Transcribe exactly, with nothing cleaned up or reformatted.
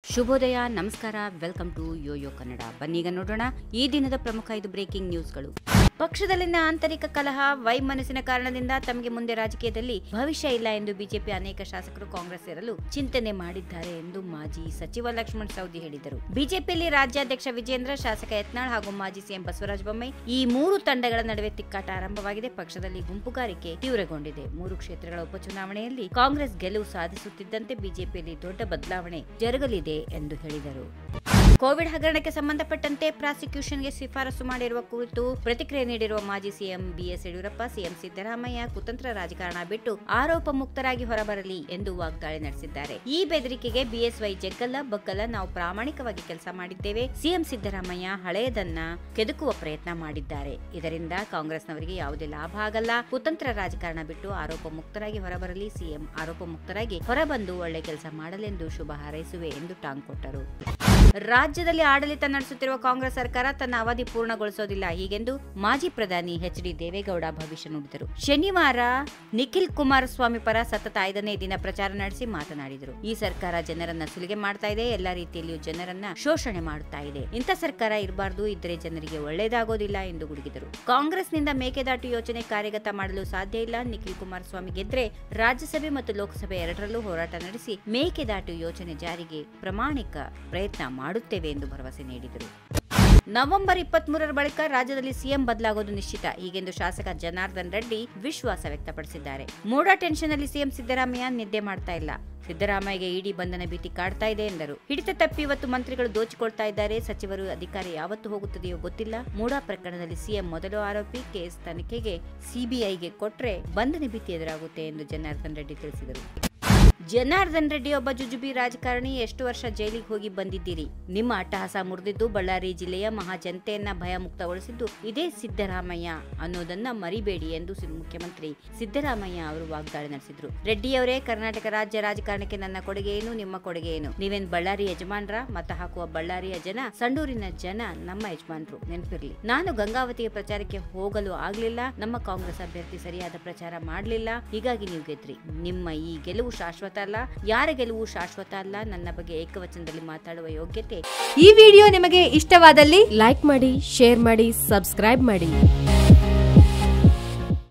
ಶುಭೋದಯ, ನಮಸ್ಕಾರ, welcome to Yoyo Kannada. ಬನ್ನೀಗ ನೋಡೋಣ ಈ ದಿನದ ಪ್ರಮುಖ ಐದು ಬ್ರೇಕಿಂಗ್ ನ್ಯೂಸ್ಗಳು. ಪಕ್ಷದಲ್ಲಿನ ಆಂತರಿಕ ಕಲಹ, ವೈಮನಸ್ಸಿನ ಕಾರಣದಿಂದ ತಮಗೆ ಮುಂದೆ ರಾಜಕೀಯದಲ್ಲಿ ಭವಿಷ್ಯ ಇಲ್ಲ ಎಂದು ಬಿಜೆಪಿ ಅನೇಕ ಶಾಸಕರು ಕಾಂಗ್ರೆಸ್ ಸೇರಲು ಚಿಂತನೆ ಮಾಡಿದ್ದಾರೆ ಎಂದು ಮಾಜಿ ಸಚಿವ ಲಕ್ಷ್ಮಣ ಸವದಿ ಹೇಳಿದರು. ಬಿಜೆಪಿಯಲ್ಲಿ ರಾಜ್ಯಾಧ್ಯಕ್ಷ ವಿಜೇಂದ್ರ, ಶಾಸಕ ಯತ್ನಾಳ್ ಹಾಗೂ ಮಾಜಿ ಸಿಎಂ ಬಸವರಾಜ ಬೊಮ್ಮಾಯಿ ಈ ಮೂರು ತಂಡಗಳ ನಡುವೆ ತಿಕ್ಕಾಟ ಆರಂಭವಾಗಿದೆ. ಪಕ್ಷದಲ್ಲಿ ಗುಂಪುಗಾರಿಕೆ ತೀವ್ರಗೊಂಡಿದೆ. ಮೂರು ಕ್ಷೇತ್ರಗಳ ಉಪಚುನಾವಣೆಯಲ್ಲಿ ಕಾಂಗ್ರೆಸ್ ಗೆಲುವು ಸಾಧಿಸುತ್ತಿದ್ದಂತೆ ಬಿಜೆಪಿಯಲ್ಲಿ ದೊಡ್ಡ ಬದಲಾವಣೆ ಜರುಗಲಿದೆ ಎಂದು ಹೇಳಿದರು. ಕೋವಿಡ್ ಹಗರಣಕ್ಕೆ ಸಂಬಂಧಪಟ್ಟಂತೆ ಪ್ರಾಸಿಕ್ಯೂಷನ್ಗೆ ಶಿಫಾರಸು ಮಾಡಿರುವ ಕುರಿತು ಪ್ರತಿಕ್ರಿಯೆ ನೀಡಿರುವ ಮಾಜಿ CM BS Yediyurappa, CM Siddaramaiah ಕುತಂತ್ರ ರಾಜಕಾರಣ ಬಿಟ್ಟು ಆರೋಪ ಮುಕ್ತರಾಗಿ ಹೊರಬರಲಿ ಎಂದು ವಾಗ್ದಾಳಿ ನಡೆಸಿದ್ದಾರೆ. ಈ ಬೆದರಿಕೆಗೆ ಬಿಎಸ್ವೈ ಜಗ್ಗಲ್ಲ ಬಗ್ಗಲ್ಲ, ನಾವು ಪ್ರಾಮಾಣಿಕವಾಗಿ ಕೆಲಸ ಮಾಡಿದ್ದೇವೆ. ಸಿಎಂ ಸಿದ್ದರಾಮಯ್ಯ ಹಳೆಯದನ್ನ ಕೆದಕುವ ಪ್ರಯತ್ನ ಮಾಡಿದ್ದಾರೆ. ಇದರಿಂದ ಕಾಂಗ್ರೆಸ್ನವರಿಗೆ ಯಾವುದೇ ಲಾಭ ಆಗಲ್ಲ. ಕುತಂತ್ರ ರಾಜಕಾರಣ ಬಿಟ್ಟು ಆರೋಪ ಮುಕ್ತರಾಗಿ ಹೊರಬರಲಿ. ಸಿಎಂ ಆರೋಪ ಮುಕ್ತರಾಗಿ ಹೊರಬಂದು ಒಳ್ಳೆ ಕೆಲಸ ಮಾಡಲೆಂದು ಶುಭ ಹಾರೈಸುವೆ ಎಂದು ಟಾಂಗ್ ಕೊಟ್ಟರು. ರಾಜ್ಯದಲ್ಲಿ ಆಡಳಿತ ನಡೆಸುತ್ತಿರುವ ಕಾಂಗ್ರೆಸ್ ಸರ್ಕಾರ ತನ್ನ ಅವಧಿ ಪೂರ್ಣಗೊಳಿಸೋದಿಲ್ಲ, ಹೀಗೆಂದು ಮಾಜಿ ಪ್ರಧಾನಿ ಎಚ್ ಡಿ ದೇವೇಗೌಡ ಭವಿಷ್ಯ ನುಡಿದರು. ಶನಿವಾರ ನಿಖಿಲ್ ಕುಮಾರಸ್ವಾಮಿ ಪರ ಸತತ ಐದನೇ ದಿನ ಪ್ರಚಾರ ನಡೆಸಿ ಮಾತನಾಡಿದರು. ಈ ಸರ್ಕಾರ ಜನರನ್ನ ಸುಲಿಗೆ ಮಾಡ್ತಾ ಇದೆ, ಎಲ್ಲಾ ರೀತಿಯಲ್ಲಿಯೂ ಜನರನ್ನ ಶೋಷಣೆ ಮಾಡುತ್ತಾ ಇದೆ. ಇಂಥ ಸರ್ಕಾರ ಇರಬಾರದು, ಇದ್ರೆ ಜನರಿಗೆ ಒಳ್ಳೆಯದಾಗೋದಿಲ್ಲ ಎಂದು ಗುಡುಗಿದರು. ಕಾಂಗ್ರೆಸ್ನಿಂದ ಮೇಕೆದಾಟು ಯೋಜನೆ ಕಾರ್ಯಗತ ಮಾಡಲು ಸಾಧ್ಯ ಇಲ್ಲ. ನಿಖಿಲ್ ಕುಮಾರಸ್ವಾಮಿ ಗೆದ್ರೆ ರಾಜ್ಯಸಭೆ ಮತ್ತು ಲೋಕಸಭೆ ಎರಡರಲ್ಲೂ ಹೋರಾಟ ನಡೆಸಿ ಮೇಕೆದಾಟು ಯೋಜನೆ ಜಾರಿಗೆ ಪ್ರಾಮಾಣಿಕ ಪ್ರಯತ್ನ ಮಾಡುತ್ತೇವೆ ಎಂದು ಭರವಸೆ ನೀಡಿದರು. ನವೆಂಬರ್ ಇಪ್ಪತ್ತ್ ಮೂರರ ಬಳಿಕ ರಾಜ್ಯದಲ್ಲಿ ಸಿಎಂ ಬದಲಾಗೋದು ನಿಶ್ಚಿತ, ಹೀಗೆಂದು ಶಾಸಕ ಜನಾರ್ದನ್ ರೆಡ್ಡಿ ವಿಶ್ವಾಸ ವ್ಯಕ್ತಪಡಿಸಿದ್ದಾರೆ. ಮೂಡ ಟೆನ್ಷನ್ ಅಲ್ಲಿ ಸಿಎಂ ಸಿದ್ದರಾಮಯ್ಯ ನಿದ್ದೆ ಮಾಡ್ತಾ ಇಲ್ಲ. ಸಿದ್ದರಾಮಯ್ಯಗೆ ಇಡಿ ಬಂಧನ ಭೀತಿ ಕಾಡ್ತಾ ಇದೆ ಎಂದರು. ಹಿಡಿತ ತಪ್ಪಿ ಇವತ್ತು ಮಂತ್ರಿಗಳು ದೋಚಿಕೊಳ್ತಾ ಇದ್ದಾರೆ. ಸಚಿವರು ಅಧಿಕಾರ ಯಾವತ್ತು ಹೋಗುತ್ತದೆಯೋ ಗೊತ್ತಿಲ್ಲ. ಮೂಡಾ ಪ್ರಕರಣದಲ್ಲಿ ಸಿಎಂ ಮೊದಲು ಆರೋಪಿ. ಕೇಸ್ ತನಿಖೆಗೆ ಸಿಬಿಐಗೆ ಕೊಟ್ರೆ ಬಂಧನ ಭೀತಿ ಎದುರಾಗುತ್ತೆ ಎಂದು ಜನಾರ್ದನ್ ರೆಡ್ಡಿ ತಿಳಿಸಿದರು. ಜನಾರ್ದನ್ ರೆಡ್ಡಿ ಒಬ್ಬ ಜುಜುಬಿ ರಾಜಕಾರಣಿ. ಎಷ್ಟು ವರ್ಷ ಜೈಲಿಗೆ ಹೋಗಿ ಬಂದಿದ್ದೀರಿ? ನಿಮ್ಮ ಅಟ್ಟಹಾಸ ಮುರಿದಿದ್ದು ಬಳ್ಳಾರಿ ಜಿಲ್ಲೆಯ ಮಹಾಜನತೆಯನ್ನ ಭಯಮುಕ್ತಗೊಳಿಸಿದ್ದು ಇದೇ ಸಿದ್ದರಾಮಯ್ಯ ಅನ್ನೋದನ್ನ ಮರಿಬೇಡಿ ಎಂದು ಮುಖ್ಯಮಂತ್ರಿ ಸಿದ್ದರಾಮಯ್ಯ ಅವರು ವಾಗ್ದಾಳಿ ನಡೆಸಿದ್ರು. ರೆಡ್ಡಿಯವರೇ, ಕರ್ನಾಟಕ ರಾಜ್ಯ ರಾಜಕಾರಣಕ್ಕೆ ನನ್ನ ಕೊಡುಗೆ ಏನು, ನಿಮ್ಮ ಕೊಡುಗೆ ಏನು? ನೀವೇನ್ ಬಳ್ಳಾರಿ ಯಜಮಾನ್ರ? ಮತ ಹಾಕುವ ಬಳ್ಳಾರಿಯ ಜನ, ಸಂಡೂರಿನ ಜನ ನಮ್ಮ ಯಜಮಾನ್ರು, ನೆನಪಿರ್ಲಿ. ನಾನು ಗಂಗಾವತಿಗೆ ಪ್ರಚಾರಕ್ಕೆ ಹೋಗಲು ಆಗ್ಲಿಲ್ಲ. ನಮ್ಮ ಕಾಂಗ್ರೆಸ್ ಅಭ್ಯರ್ಥಿ ಸರಿಯಾದ ಪ್ರಚಾರ ಮಾಡಲಿಲ್ಲ, ಹೀಗಾಗಿ ನೀವು ಗೆದ್ರಿ. ನಿಮ್ಮ ಈ ಗೆಲುವು ಶಾಶ್ವತ ಅಲ್ಲ. ಯಾರ ಗೆಲುವು ಶಾಶ್ವತ ಅಲ್ಲ. ನನ್ನ ಬಗ್ಗೆ ಏಕವಚನದಲ್ಲಿ ಮಾತಾಡುವ ಯೋಗ್ಯತೆ. ಈ ವಿಡಿಯೋ ನಿಮಗೆ ಇಷ್ಟವಾದಲ್ಲಿ ಲೈಕ್ ಮಾಡಿ, ಶೇರ್ ಮಾಡಿ, ಸಬ್ಸ್ಕ್ರೈಬ್ ಮಾಡಿ.